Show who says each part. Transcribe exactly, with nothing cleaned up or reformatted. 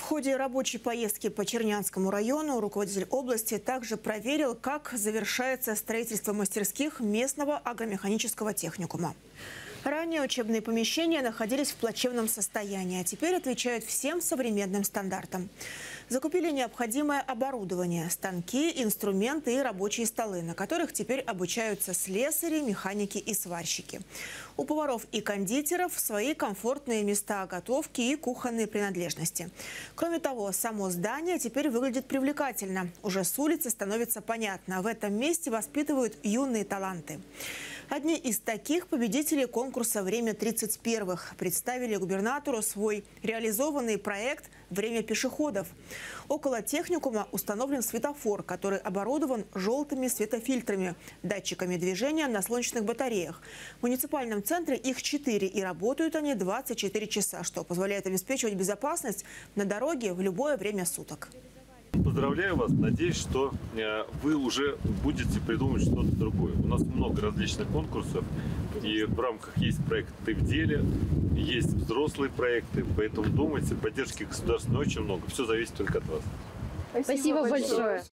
Speaker 1: В ходе рабочей поездки по Чернянскому району руководитель области также проверил, как завершается строительство мастерских местного агромеханического техникума. Ранее учебные помещения находились в плачевном состоянии, а теперь отвечают всем современным стандартам. Закупили необходимое оборудование – станки, инструменты и рабочие столы, на которых теперь обучаются слесари, механики и сварщики. У поваров и кондитеров свои комфортные места готовки и кухонные принадлежности. Кроме того, само здание теперь выглядит привлекательно. Уже с улицы становится понятно – в этом месте воспитывают юные таланты. Одни из таких победителей конкурса «Время тридцать первых» представили губернатору свой реализованный проект «Время пешеходов». Около техникума установлен светофор, который оборудован желтыми светофильтрами, датчиками движения на солнечных батареях. В муниципальном центре их четыре, и работают они двадцать четыре часа, что позволяет обеспечивать безопасность на дороге в любое время суток.
Speaker 2: Поздравляю вас. Надеюсь, что вы уже будете придумывать что-то другое. У нас много различных конкурсов, и в рамках есть проекты в деле, есть взрослые проекты, поэтому думайте, поддержки государственной очень много. Все зависит только от вас.
Speaker 3: Спасибо, Спасибо большое.